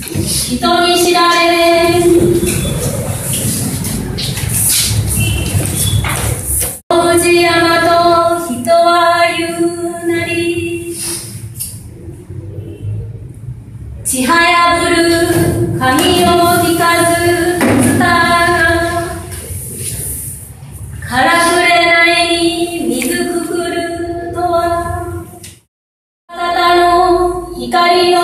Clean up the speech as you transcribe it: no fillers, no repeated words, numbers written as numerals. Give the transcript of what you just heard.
人に知られ王子山と人は言うなりちはやぶる髪を引かずつたがからくれないに水くくるとはただの光の